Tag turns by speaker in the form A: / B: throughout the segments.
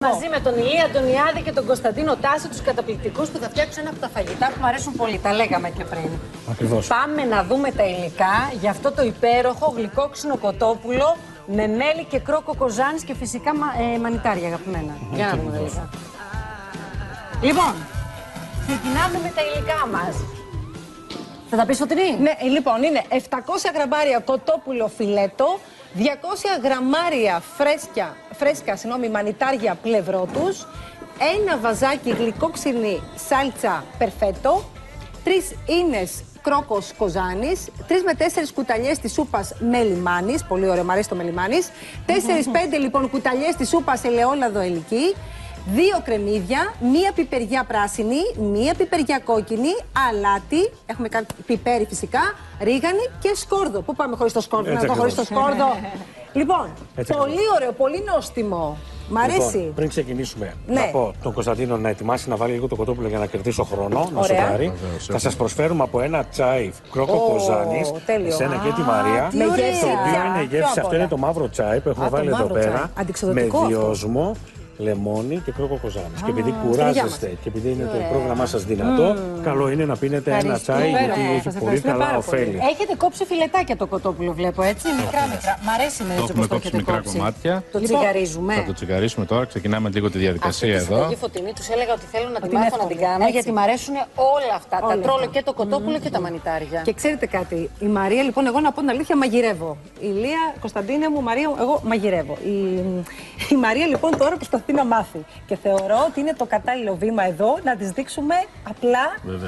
A: Μαζί με τον Ηλία Αντωνιάδη και τον Κωνσταντίνο Τάση, τους καταπληκτικούς που θα φτιάξουν ένα από τα φαγητά που μου αρέσουν πολύ. Τα λέγαμε και πριν.
B: Ακριβώς.
A: Πάμε να δούμε τα υλικά για αυτό το υπέροχο γλυκό ξινοκοτόπουλο με μέλι και κρόκο κοζάνης και φυσικά μανιτάρια αγαπημένα. Για να δούμε τα υλικά. Λοιπόν, ξεκινάμε με τα υλικά μας. Θα τα πεις, Φωτεινή?
C: Ναι, λοιπόν, είναι 700 γραμμάρια κοτόπουλο φιλέτο, 200 γραμμάρια φρέσκα μανιτάρια πλευρό τους, ένα βαζάκι γλυκόξινη σάλτσα περφέτο, 3 ίνες κρόκος κοζάνης, 3 με 4 κουταλιές της σούπας μελιμάνης, πολύ ωραίο, μου αρέσει το μελιμάνης, 4-5 λοιπόν κουταλιές της σούπας ελαιόλαδο ελική, 2 κρεμμύδια, 1 πιπεριά πράσινη, 1 πιπεριά κόκκινη, αλάτι, έχουμε κάνει πιπέρι φυσικά, ρίγανη και σκόρδο. Πού πάμε χωρίς το σκόρδο, να το χωρίς το σκόρδο. Λοιπόν, πολύ ωραίο, πολύ νόστιμο. Μ' αρέσει.
B: Λοιπόν, πριν ξεκινήσουμε, να πω τον Κωνσταντίνο να ετοιμάσει να βάλει λίγο το κοτόπουλο για να κερδίσω χρόνο, να σοτάρει. Θα σας προσφέρουμε από ένα τσάι κρόκο κοζάνης, εσένα και τη Μαρία. Το οποίο είναι γεύση, αυτό είναι το μαύρο τσάι που έχουμε βάλει εδώ πέρα. Με διόσμο, λεμόνι και κρόκο κοζάνης. Και επειδή κουράζεστε και επειδή είναι το πρόγραμμά σας δυνατό, καλό είναι να πίνετε ένα τσάι γιατί έχει πολύ καλά ωφέλη.
A: Έχετε κόψει φιλετάκια το κοτόπουλο, βλέπω έτσι. Μικρά. Μ' αρέσει με έτσι όπως το έχετε
D: μικρά
A: κόψει.
D: κομμάτια.
A: Το τσιγαρίζουμε.
D: Θα το τσιγαρίσουμε τώρα. Ξεκινάμε λίγο τη διαδικασία εδώ.
A: Αυτή τη Φωτεινή τους έλεγα ότι θέλω να τη μάθω να την κάνω γιατί μ' αρέσουν όλα αυτά. Τα τρόλο και το κοτόπουλο και τα μανιτάρια.
C: Και ξέρετε κάτι, η Μαρία λοιπόν, εγώ να πω την αλήθεια, μαγειρεύω. Η Λία, Κωνσταντίνε μου, Μαρία, εγώ μαγειρεύω. Η Μαρία λοιπόν τώρα προσπαθεί να μάθει. Και θεωρώ ότι είναι το κατάλληλο βήμα εδώ να της δείξουμε απλά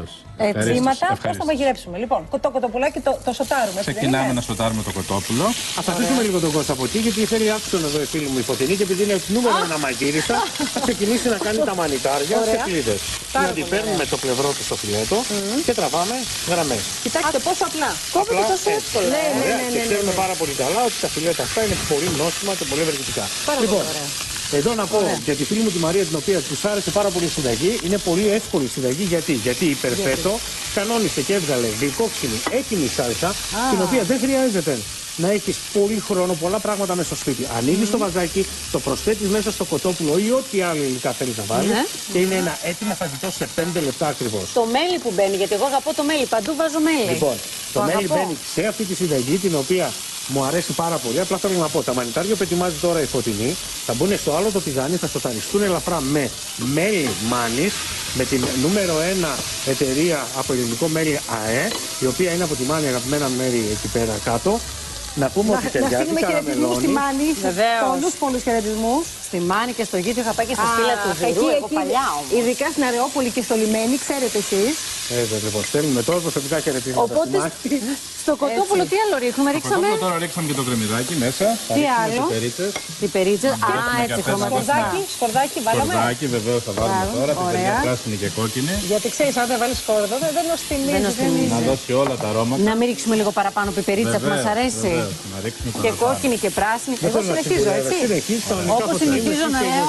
C: τσίματα πώς θα μαγειρέψουμε. Λοιπόν, το κοτοπουλάκι το σοτάρουμε.
D: Ξεκινάμε να σοτάρουμε το κοτόπουλο.
B: Ας αφήσουμε λίγο τον Κώστα από εκεί, γιατί θέλει άξιον εδώ η φίλη μου η Φωτεινή και επειδή είναι νούμερο 1 μαγείρισα, θα ξεκινήσει να κάνει τα μανιτάρια σε κλίδες. Δηλαδή παίρνουμε το πλευρό του στο φιλέτο και τραβάμε γραμμές.
C: Κοιτάξτε πόσο απλά.
A: Κόβεται τόσο εύκολα.
B: Και ξέρουμε πάρα πολύ καλά ότι τα φιλέτα αυτά είναι πολύ νόστιμα και πολύ ευεργετικά. Λοιπόν, εδώ να πω για τη φίλη μου τη Μαρία, την οποία της άρεσε πάρα πολύ η συνταγή, είναι πολύ εύκολη η συνταγή. Γιατί η Περφέτο κανόνισε και έβγαλε γλυκόξινη έτοιμη σάλτσα, την οποία δεν χρειάζεται να έχεις πολύ χρόνο, πολλά πράγματα μέσα στο σπίτι. Ανοίγεις το βαζάκι, το προσθέτεις μέσα στο κοτόπουλο ή ό,τι άλλο υλικά θέλεις να βάλεις και είναι ένα έτοιμο φαγητό σε 5 λεπτά ακριβώς.
A: Το μέλι που μπαίνει, γιατί εγώ αγαπώ το μέλι, παντού βάζω μέλι.
B: Λοιπόν, το μέλι μπαίνει σε αυτή τη συνταγή, την οποία μου αρέσει πάρα πολύ. Απλά θέλω να πω, τα μανιτάρια που ετοιμάζει τώρα η Φωτεινή θα μπουν στο άλλο το τηγάνι, θα σοταριστούν ελαφρά με μέλι μάνης, με την νούμερο 1 εταιρεία από ελληνικό μέλι ΑΕ, η οποία είναι από τη Μάνη, αγαπημένα μέρη εκεί πέρα κάτω. Να πούμε ότι ταιριάζει καραμελώνει.
C: Στη Μάνη, πολλούς χαιρετισμούς.
A: Στη Μάνη και στο Γήτιο είχα πάει και στα φύλλα του Ζουρού, εγώ παλιά όμως.
C: Ειδικά στην Αρεόπολη και στο Λιμένη, ξέρετε εσείς.
B: Λοιπόν, στέλνουμε τώρα προσωπικά χαιρετίσματα.
A: Οπότε στο κοτόπουλο τι άλλο ρίχνουμε, ρίξαμε.
D: Τώρα ρίξαμε και το κρεμμυδάκι μέσα.
A: Τι άλλο. Πιπερίτσες. Α, έτσι σκορδάκι βάλαμε.
D: Σκορδάκι βεβαίως θα βάλουμε τώρα. Πιπεριά πράσινη και κόκκινη.
C: Γιατί ξέρεις, αν δεν βάλεις σκόρδο, δεν νοστιμίζει.
D: Να δώσει όλα τα αρώματα.
A: Να μην ρίξουμε λίγο παραπάνω πιπερίτσα που μας αρέσει. Και κόκκινη και πράσινη. Εγώ συνεχίζω, έτσι. Όπως συνηθίζω να λέω.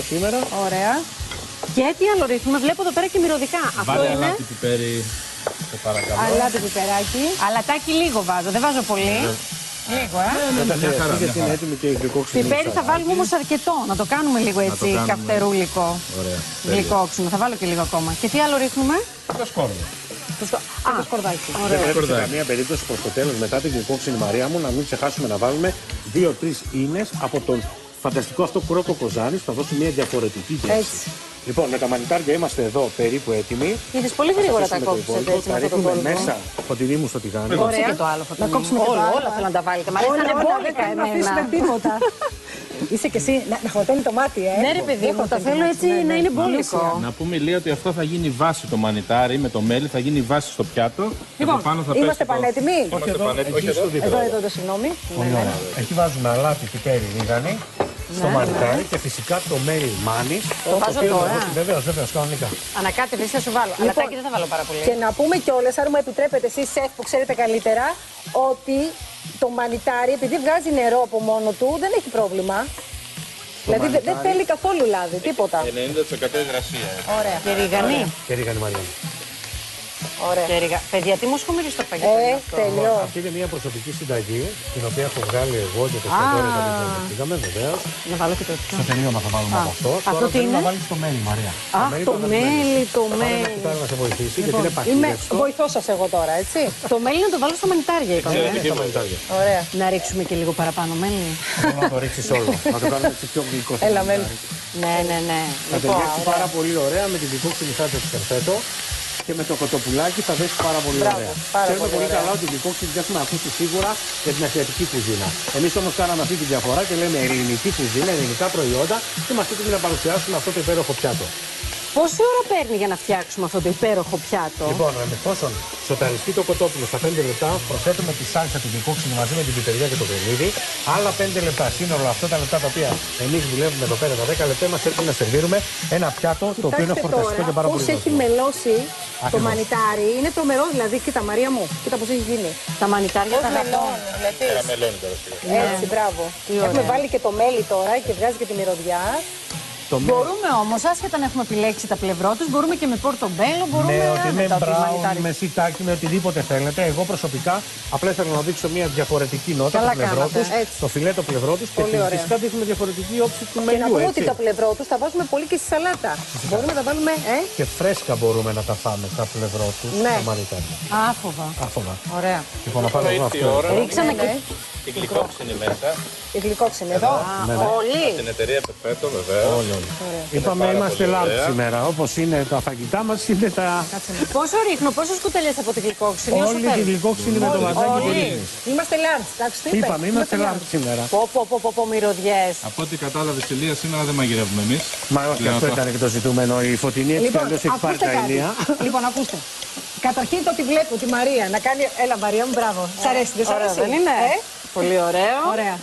A: Ωραία. Και τι άλλο ρίχνουμε, βλέπω εδώ πέρα και μυρωδικά. Αυτό είναι.
D: Αλάτι πιπέρι, σε παρακαλώ.
C: Αλάτι πιπεράκι.
A: Αλατάκι λίγο βάζω, δεν βάζω πολύ. Λίγο,
B: γιατί είναι έτοιμη και η γλυκόξινη.
A: Πιπέρι θα βάλουμε όμως αρκετό, να το κάνουμε λίγο έτσι καυτερούλικο. Γλυκόξινο, θα βάλω και λίγο ακόμα. Και τι άλλο ρίχνουμε.
D: Το σκόρδο.
C: Το σκορδάκι.
B: Δεν πρέπει σε καμία περίπτωση προς το τέλος, μετά την γλυκόξινη, Μαρία μου, να μην ξεχάσουμε να βάλουμε 2-3 ίνες από τον φανταστικό αυτό κρόκο κοζάνης, που θα δώσει μια διαφορετική γεύση. Λοιπόν, με τα μανιτάρια είμαστε εδώ περίπου έτοιμοι.
A: Είδες πολύ γρήγορα τα κόψεις έτσι.
B: Τα ρίχνουμε μέσα, Φωτεινή μου, στο τηγάνι.
A: Ωραία. Και το άλλο, Φωτεινή. Να κόψουμε όλα θέλω να τα βάλετε. Μ' αρέσει να μπόλικα εμένα.
C: Δεν αφήσουμε τίποτα. Είσαι και εσύ να χορταίνει το μάτι,
A: Ναι ρε παιδί μου, το θέλω έτσι να είναι μπόλικο.
D: Να πούμε Ηλία ότι αυτό θα γίνει βάση το μανιτάρι με το μέλι, θα γίνει βάση στο πιάτο.
C: Λοιπόν, είμαστε πανέτοιμοι.
B: Όχι εδώ,
C: συγγνώμη.
B: Εκεί βάζουμε αλάτι, πιπέρι, ρίγανη. Στο μανιτάρι και φυσικά το μέλι μάνης.
A: Το βάζω τώρα.
B: Βεβαίως, κανονικά.
A: Ανακάτευε, θα σου βάλω. Αλατάκι δεν θα βάλω πάρα πολύ.
C: Και να πούμε κιόλας, αν μου επιτρέπετε εσείς σεφ που ξέρετε καλύτερα, ότι το μανιτάρι, επειδή βγάζει νερό από μόνο του, δεν έχει πρόβλημα. Δηλαδή δεν θέλει καθόλου λάδι, τίποτα.
D: 90% υγρασία.
A: Ωραία. Και ρίγανη.
B: Και ρίγανη, Μαρία.
C: Ωραία.
A: Παιδιά, τι μοσχομύρι στο φαγητό είναι αυτό.
C: Τελειώ.
B: Αυτή είναι μια προσωπική συνταγή, την οποία έχω βγάλει εγώ και το Θεοδόρη όταν την πήγαμε, βεβαίως.
A: Να βάλω και το
B: Στο τελείωμα θα βάλουμε από αυτό.
A: Αυτό
B: Τώρα
A: τι
B: θέλω
A: είναι?
B: να βάλεις το μέλι, Μαρία.
A: Αχ, το μέλι, το
B: Θα βάλω ένα
A: μέλι.
B: κουτάλι να σε βοηθήσει, γιατί είναι
C: Είμαι
B: παχύδευστο.
C: βοηθό σα εγώ τώρα, έτσι.
A: Το μέλι να το βάλω στα μανιτάρια, είπαμε.
B: Είναι στα μανιτάρια.
C: Ωραία.
A: Να ρίξουμε και λίγο παραπάνω μέλι.
B: Θέλω να το ρίξεις όλο. Να το κάνουμε έτσι πιο γλυκό.
C: Έλα, μέλι.
A: Ναι, ναι, ναι.
B: Θα ταιριάξει πάρα πολύ ωραία με την δικόξινη σάλτσα του περφέτο και με το κοτοπουλάκι θα δέσει πάρα πολύ ωραία. Ξέρουμε πολύ καλά ότι η δικόξινη δεν έχουμε ακούσει σίγουρα για την ασιατική κουζίνα. Εμείς όμως κάναμε αυτή τη διαφορά και λέμε ελληνική κουζίνα, ελληνικά προϊόντα και είμαστε έτοιμοι να παρουσιάσουμε αυτό το υπέροχο πιάτο.
A: Πόση ώρα παίρνει για να φτιάξουμε αυτό το υπέροχο πιάτο?
B: Λοιπόν, εφόσον σοταριστεί το κοτόπουλο στα 5 λεπτά, προσθέτουμε τη σάλτσα του δικόξινου μαζί με την πιπεριά και το κρεμμύδι. Άλλα 5 λεπτά. Σύνολο αυτά τα λεπτά τα οποία εμείς δουλεύουμε εδώ πέρα, τα 10 λεπτά, μας έρχεται να σερβίρουμε ένα πιάτο το οποίο είναι φορταστικό και πάρα πολύ
C: Πώς έχει
B: νόστιμο.
C: μελώσει το
B: Ακριβώς.
C: μανιτάρι. Είναι τρομερό δηλαδή. Κοίτα, Μαρία μου, κοίτα πώς έχει γίνει.
A: Τα μανιτάρια τα αγαπώ.
D: Μελώνει τώρα.
C: Έτσι, μπράβο.
A: ωραία.
C: Έχουμε βάλει και το μέλι τώρα και βγάζει και τη μυρωδιά.
A: Μπορούμε όμως, άσχετα να έχουμε επιλέξει τα πλευρό τους, μπορούμε και με πορτομπέλο, μπορούμε
B: Ναι, ότι με
A: άνετα το
B: μπράουν,
A: μανιτάρι.
B: με σιτάκι, με οτιδήποτε θέλετε. Εγώ προσωπικά απλά ήθελα να δείξω μια διαφορετική νότα
A: Καλά
B: το πλευρό
A: κάνατε,
B: τους,
C: έτσι.
B: το φιλέτο πλευρό τους και
C: Πολύ ωραία.
B: φυσικά δείχνουμε διαφορετική όψη του
C: Και να
B: μελιού,
C: πούμε ότι
B: έτσι.
C: το πλευρό του θα βάζουμε πολύ και στη σαλάτα. Μπορούμε να τα βάλουμε.
B: Και φρέσκα μπορούμε να τα φάμε τα πλευρό τους,
C: Ναι.
B: τα μανιτάρια.
A: Άφοβα.
B: Άφοβα.
A: Ωραία.
B: Λοιπόν, να πάρω εγώ
D: Ήρθε η
B: αυτό.
D: ώρα.
A: Ρίξαμε
C: Ναι,
A: και
C: ναι.
D: Η γλυκόξινη μέσα.
C: Η γλυκόξινη εδώ.
A: όλοι.
D: Την εταιρεία Πεπέτο, βεβαίω.
B: Είπαμε
D: πάρα
B: είμαστε
D: πολύ
B: large
D: ωραία.
B: σήμερα. Όπως είναι τα φαγητά μας, είναι τα.
A: Πόσο ρίχνω, πόσες κουταλιές από τη γλυκόξινη, όσο
B: Όλη τη
A: θέλεις.
B: γλυκόξινη με το βαζάκι που
A: Όλοι.
B: ρίχνεις.
C: Είμαστε large, εντάξει, τι είπε.
B: Είπαμε, είμαστε large σήμερα.
A: Πω, μυρωδιές.
D: Από ό,τι κατάλαβε Ηλία, σήμερα δεν μαγειρεύουμε εμεί.
B: Μα όχι, αυτό ήταν και το ζητούμενο. Η Φωτεινή έτσι κι αλλιώς έχει πάρει
C: ακούστε
B: τα
C: κάτι.
B: ηλία.
C: Λοιπόν, ακούστε. Καταρχήν το ότι βλέπω τη Μαρία να κάνει. Έλα, Μαρία μου, μπράβο. Σ' αρέσει, δεν σ'
A: Ωραίο,
C: αρέσει.
A: δεν είναι? Πολύ ωραίο.
C: Ωραία.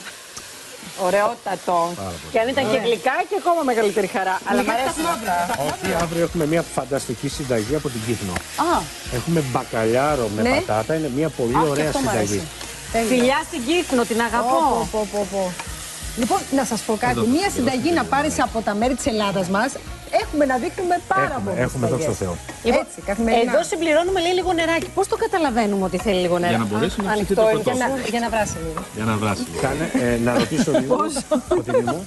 A: Ωραιότατο. Και αν ήταν και γλυκά και ακόμα μεγαλύτερη χαρά. Αλλά μ' αρέσει αυτά.
B: Όχι, αύριο έχουμε μια φανταστική συνταγή από την Κύθνο.
A: Α,
B: Έχουμε μπακαλιάρο με
C: Ναι.
B: πατάτα, είναι μια πολύ
C: Α, και
B: ωραία
C: αυτό μ' αρέσει.
B: συνταγή.
C: Τέλεια.
A: φιλιά στην Κύθνο, την αγαπώ.
C: Πω. Λοιπόν, να σας πω κάτι. Μία συνταγή να πάρεις από τα μέρη της Ελλάδας μας, έχουμε να δείχνουμε πάρα πολλές
B: Έχουμε, δόξα τω
C: συνταγές.
B: Θεώ.
A: Λοιπόν,
C: Έτσι, καθημερινά.
A: εδώ συμπληρώνουμε λέει λίγο νεράκι. Πώς το καταλαβαίνουμε ότι θέλει λίγο νεράκι?
D: Για να μπορέσει να ψηθεί
A: Ανοιχτό
D: το
A: είναι.
D: κοτόπουλο.
C: Για να βράσει λίγο.
D: Για να βράσει.
B: Κάνε, να ρωτήσω λίγο. Φωτεινή μου.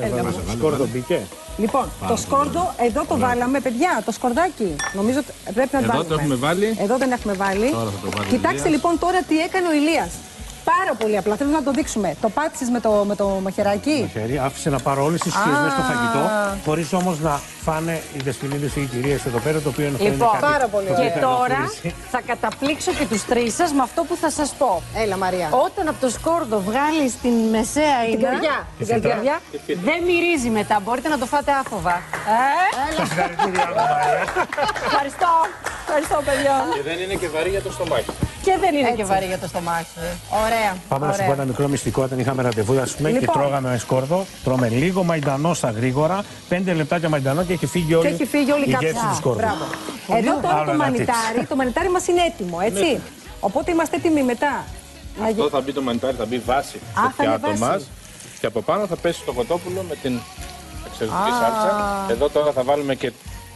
B: Σκόρδο μπήκε.
C: Λοιπόν, το σκόρδο, εδώ το βάλαμε, παιδιά, το σκορδάκι. Νομίζω ότι πρέπει να το
D: Εδώ
C: βάλουμε.
D: το έχουμε βάλει.
C: Εδώ δεν έχουμε βάλει.
D: Τώρα θα το βάλει ο
C: Κοιτάξτε
D: Ηλίας.
C: λοιπόν τώρα τι έκανε ο Ηλίας. Πάρα πολύ απλά, θέλω να το δείξουμε. Το πάτησες με το μαχαιράκι.
B: Χέρι, άφησε να πάρω όλες τις ουσίες μέσα στο φαγητό, χωρίς όμως να φάνε οι δεσποινίδες ή οι κυρίες εδώ πέρα, το οποίο είναι
A: Λοιπόν,
C: πάρα πολύ
A: και
C: ωραία.
A: τώρα θα καταπλήξω και τους τρεις σας με αυτό που θα σας πω.
C: Έλα, Μαρία.
A: Όταν από το σκόρδο βγάλεις την μεσαία ίνα,
C: καρδιά.
A: την καρδιά, δεν μυρίζει μετά. Μπορείτε να το φάτε άφοβα.
B: Συγχαρητήρια, Μαρία.
A: Ευχαριστώ. Ευχαριστώ, παιδιά.
D: Και δεν είναι και βαρύ για το στομάχι.
A: Και δεν είναι και βαρύ για το στομάχι.
C: Ωραία.
B: Πάμε να σου πω ένα μικρό μυστικό. Όταν είχαμε ραντεβού, ας πούμε, και
C: Λοιπόν.
B: τρώγαμε σκόρδο, τρώμε λίγο μαϊντανό στα γρήγορα, 5 λεπτάκια μαϊντανό και έχει φύγει όλη,
C: Και έχει φύγει όλη η
B: γεύση
C: καψά.
B: του σκόρδου.
C: Μπράβο. Εδώ τώρα
B: Άλλο
C: το
B: ένα
C: μανιτάρι, το μανιτάρι μας είναι έτοιμο, έτσι. Οπότε είμαστε έτοιμοι μετά.
D: Αυτό θα μπει το μανιτάρι, θα μπει βάση στο
C: θα είναι
D: πιάτο
C: βάση.
D: μας. Και από πάνω θα πέσει το κοτόπουλο με την εξαιρετική σάλτσα. Εδώ τώρα θα βάλουμε και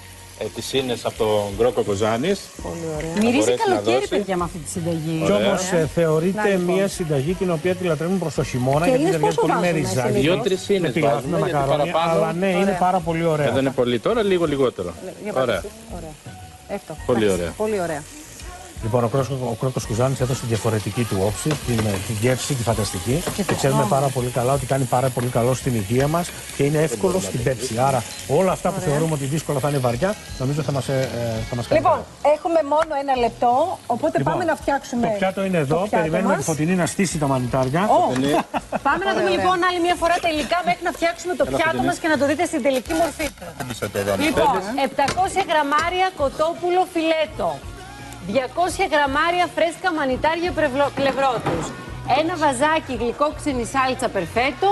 D: τις ίνες από τον Γκρόκο Κοζάνης.
A: Μυρίζει
D: μπορέσει να
A: καλοκαίρι,
D: δώσει.
A: παιδιά, με αυτή τη συνταγή.
B: Κι όμως θεωρείται
C: λοιπόν.
B: μια συνταγή την οποία τη λατρεύουμε προς το χειμώνα
C: Και
B: γιατί
C: ίνες
B: ταιριάζει
C: πόσο
B: πολύ με
C: βάζουμε,
B: ριζάκι.
C: συνήθως?
D: 2-3 ίνες
B: Με πιλάφι,
D: βάζουμε,
B: με
D: γιατί
B: μακαρόνια,
D: παραπάνω
B: αλλά ναι, είναι πάρα πολύ ωραία.
D: δεν είναι πολύ τώρα, λίγο λιγότερο. Ωραία.
C: Αυτό.
D: Πολύ
C: Εντάξει,
D: ωραία.
C: Πολύ ωραία.
B: Λοιπόν, ο Κρόκος Κουζάνης έδωσε τη διαφορετική του όψη, την γεύση, τη φανταστική. Και ξέρουμε πάρα πολύ καλά ότι κάνει πάρα πολύ καλό στην υγεία μας και είναι εύκολο στην πέψη. Άρα όλα αυτά που θεωρούμε ότι δύσκολα θα είναι βαριά, νομίζω θα μας κάνει.
C: Λοιπόν, έχουμε μόνο ένα λεπτό, οπότε
B: Λοιπόν,
C: πάμε να φτιάξουμε.
B: Το πιάτο είναι εδώ.
C: πιάτο
B: Περιμένουμε
C: μας.
B: τη Φωτεινή να στήσει τα μανιτάρια.
A: Πάμε να δούμε λοιπόν άλλη μια φορά τα υλικά μέχρι να φτιάξουμε το πιάτο μας και να το δείτε στην τελική μορφή του. Λοιπόν, 700 γραμμάρια κοτόπουλο φιλέτο, 200 γραμμάρια φρέσκα μανιτάρια πλευρό τους, ένα βαζάκι γλυκόξινη σάλτσα περφέτο,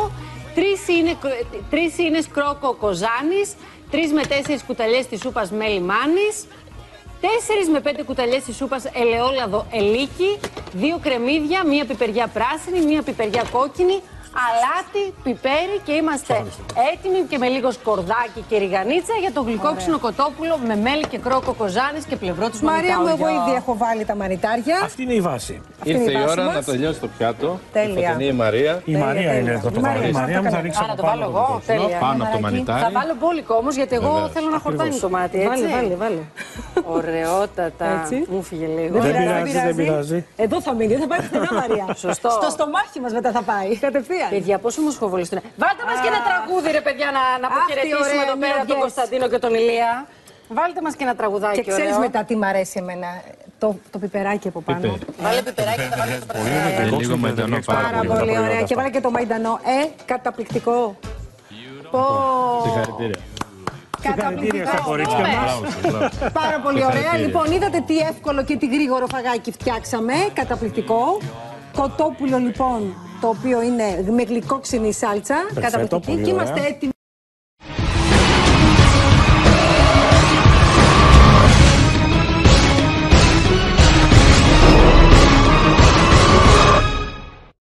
A: 3 ίνες κρόκο κοζάνης, 3 με 4 κουταλιές της σούπας μέλι μάνης, 4 με 5 κουταλιές της σούπας ελαιόλαδο ελίκι, 2 κρεμμύδια, 1 πιπεριά πράσινη, 1 πιπεριά κόκκινη, αλάτι, πιπέρι και είμαστε έτοιμοι και με λίγο σκορδάκι και ριγανίτσα για το γλυκόξινο κοτόπουλο με μέλι και κρόκο κοζάνης και πλευρό του
C: Μαρία μου, εγώ ήδη έχω βάλει τα μανιτάρια.
B: Αυτή είναι η βάση.
D: Ήρθε η ώρα
C: μας.
D: να τελειώσει το πιάτο.
C: Τέλεια.
D: Η φωτεινή η Μαρία.
B: Η Μαρία είναι εδώ. Η Μαρία μου θα ρίξει
A: Να το βάλω εγώ. Τέλεια.
D: Πάνω από το μανιτάρι.
A: Θα βάλω μπόλικο όμως γιατί εγώ θέλω να χορτάνει το μάτι. Έτσι.
C: Βάλε.
A: Ωραιότατα.
C: Έτσι.
A: Μου φύγε λίγο.
B: Δεν πειράζει.
C: Εδώ θα μείνει, δεν θα πάει πουθενά, Μαρία.
A: Σωστό.
C: Στο στομάχι μας μετά θα πάει. Κατευθείαν.
A: Παιδιά, πόσο μου σχοβολιστούν. Βάλτε μας και ένα τραγούδι, ρε παιδιά, να αποχαιρετήσουμε
C: ωραία
A: εδώ πέρα τον
C: μυρωδιές.
A: Κωνσταντίνο και τον Ηλία. Βάλτε μας και ένα τραγουδάκι.
C: Και ξέρεις
A: ωραίο.
C: μετά τι μ' αρέσει εμένα. Το πιπεράκι από πάνω.
A: Βάλε πιπεράκι, θα βάλει το
D: Λίγο μαϊντανό
C: Πάρα πολύ ωραία. Και βάλε και το μαϊντανό. Καταπληκτικό. Πω.
D: Συγχαρητήρια.
B: Συγχαρητήρια στα κορίτσια μας.
C: Πάρα πολύ ωραία.
D: Συγχαρητήρια.
C: Λοιπόν, είδατε τι εύκολο και τι γρήγορο φαγάκι φτιάξαμε. Καταπληκτικό. Κοτόπουλο λοιπόν, το οποίο είναι με γλυκόξινη σάλτσα. Καταπληκτική.
B: πολύ
C: Και
B: ωραία.
C: είμαστε έτοιμοι.